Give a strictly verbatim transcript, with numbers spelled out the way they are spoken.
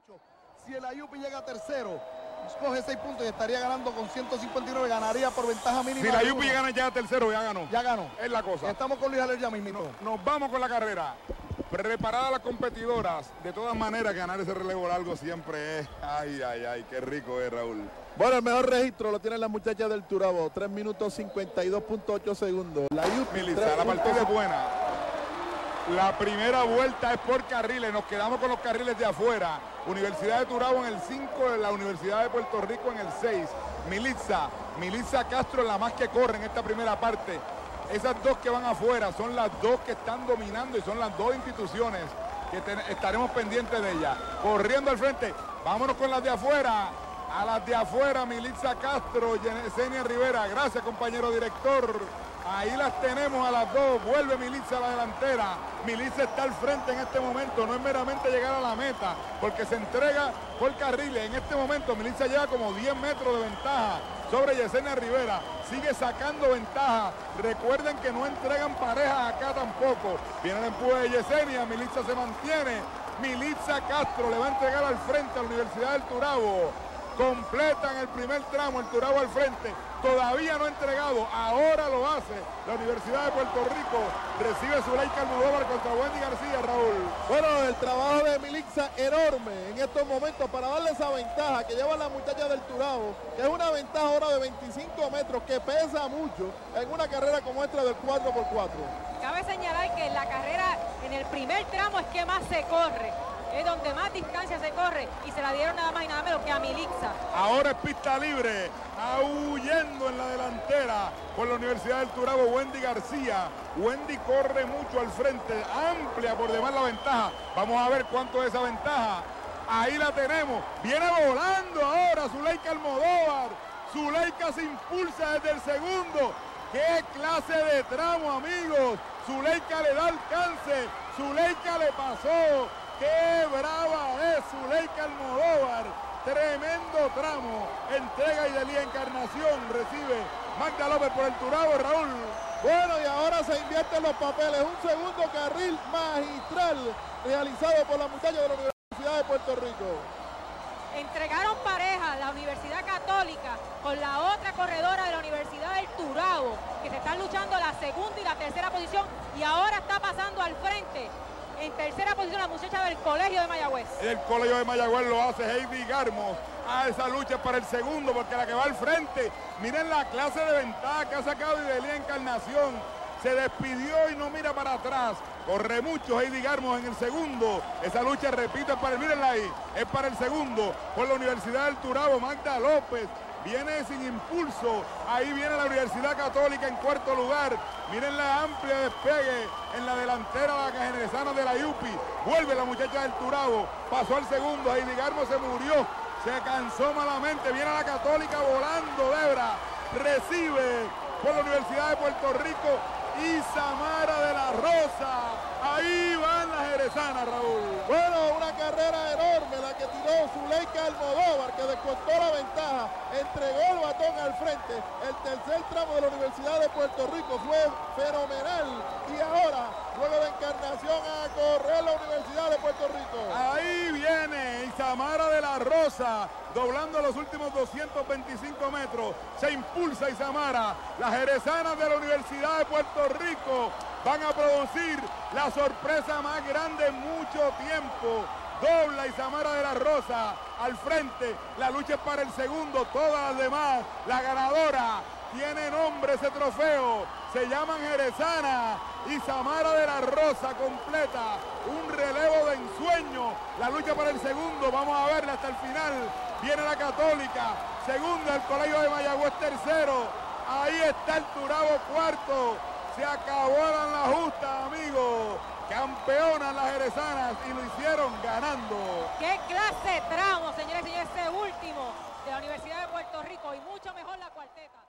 Si el Ayupi llega tercero, coge seis puntos y estaría ganando con ciento cincuenta y nueve, ganaría por ventaja mínima. Si el Ayupi gana ya tercero, ya ganó. Ya ganó. Es la cosa. Estamos con Luis Aler ya mismito. No, nos vamos con la carrera. Preparadas las competidoras. De todas maneras, ganar ese relevo largo siempre es... Ay, ay, ay, qué rico es, Raúl. Bueno, el mejor registro lo tienen las muchachas del Turabo. tres minutos cincuenta y dos punto ocho segundos. La Ayupi. Militza, la partida es buena. La primera vuelta es por carriles. Nos quedamos con los carriles de afuera. Universidad de Turabo en el cinco, la Universidad de Puerto Rico en el seis. Militza, Militza Castro la más que corre en esta primera parte. Esas dos que van afuera son las dos que están dominando y son las dos instituciones que estaremos pendientes de ellas. Corriendo al frente, vámonos con las de afuera. A las de afuera, Militza Castro, Yesenia Rivera. Gracias, compañero director. Ahí las tenemos a las dos. Vuelve Militza a la delantera. Militza está al frente en este momento. No es meramente llegar a la meta, porque se entrega por carriles. En este momento Militza lleva como diez metros de ventaja sobre Yesenia Rivera. Sigue sacando ventaja. Recuerden que no entregan parejas acá tampoco. Viene el empuje de Yesenia. Militza se mantiene. Militza Castro le va a entregar al frente a la Universidad del Turabo. Completan el primer tramo, el Turabo al frente. Todavía no ha entregado, ahora lo hace la Universidad de Puerto Rico. Recibe Zuleika Almodóvar contra Wendy García, Raúl. Bueno, el trabajo de Militza enorme en estos momentos para darle esa ventaja que lleva la muchacha del Turabo, que es una ventaja ahora de veinticinco metros, que pesa mucho en una carrera como esta del cuatro por cuatro. Cabe señalar que en la carrera, en el primer tramo es que más se corre. Es donde más distancia se corre y se la dieron nada más y nada menos que a Militza. Ahora es pista libre, aullando en la delantera por la Universidad del Turabo, Wendy García. Wendy corre mucho al frente, amplia por demás la ventaja. Vamos a ver cuánto es esa ventaja. Ahí la tenemos, viene volando ahora Zuleika Almodóvar. Zuleika se impulsa desde el segundo. ¡Qué clase de tramo, amigos! Zuleika le da alcance, Zuleika le pasó. ¡Qué brava es Zuleika Almodóvar! Tremendo tramo. Entrega y Delía Encarnación. Recibe Magda López por el Turabo, Raúl. Bueno, y ahora se invierten los papeles. Un segundo carril magistral realizado por la muchacha de la Universidad de Puerto Rico. Entregaron pareja la Universidad Católica con la otra corredora de la Universidad del Turabo, que se están luchando la segunda y la tercera posición, y ahora está pasando al frente. En tercera posición la muchacha del Colegio de Mayagüez. El Colegio de Mayagüez lo hace Heidi Garmos. A esa lucha para el segundo, porque la que va al frente, miren la clase de ventaja que ha sacado Idelía Encarnación. Se despidió y no mira para atrás. Corre mucho Heidi Garmos en el segundo. Esa lucha, repito, es para el, mírenla ahí, es para el segundo. Por la Universidad del Turabo, Magda López. Viene sin impulso, ahí viene la Universidad Católica en cuarto lugar. Miren la amplia despegue en la delantera la cajeresana de la Ayupi. Vuelve la muchacha del Turabo, pasó al segundo, Heidi Garmos se murió, se cansó malamente. Viene la Católica volando, Debra, recibe por la Universidad de Puerto Rico Isamara de la Rosa. Ahí van las jerezanas, Raúl. Bueno, una carrera enorme la que tiró Zuleika Almodóvar, que descontó la ventaja, entregó el batón al frente. El tercer tramo de la Universidad de Puerto Rico fue fenomenal. Y ahora, luego de Encarnación, a correr la Universidad de Puerto Rico. Ahí viene Isamara de la Rosa, doblando los últimos doscientos veinticinco metros. Se impulsa Isamara. Las jerezanas de la Universidad de Puerto Rico van a producir la sorpresa más grande en mucho tiempo. Dobla Isamara de la Rosa al frente. La lucha es para el segundo. Todas las demás, la ganadora tiene nombre ese trofeo. Se llaman jerezana. Isamara de la Rosa completa un relevo de ensueño. La lucha para el segundo. Vamos a verla hasta el final. Viene la Católica. Segunda el Colegio de Mayagüez tercero. Ahí está el Turabo cuarto. Se acabó la justa, amigos. Campeonas las jerezanas y lo hicieron ganando. ¡Qué clase de tramo, señores y señores! Ese último de la Universidad de Puerto Rico, y mucho mejor la cuarteta.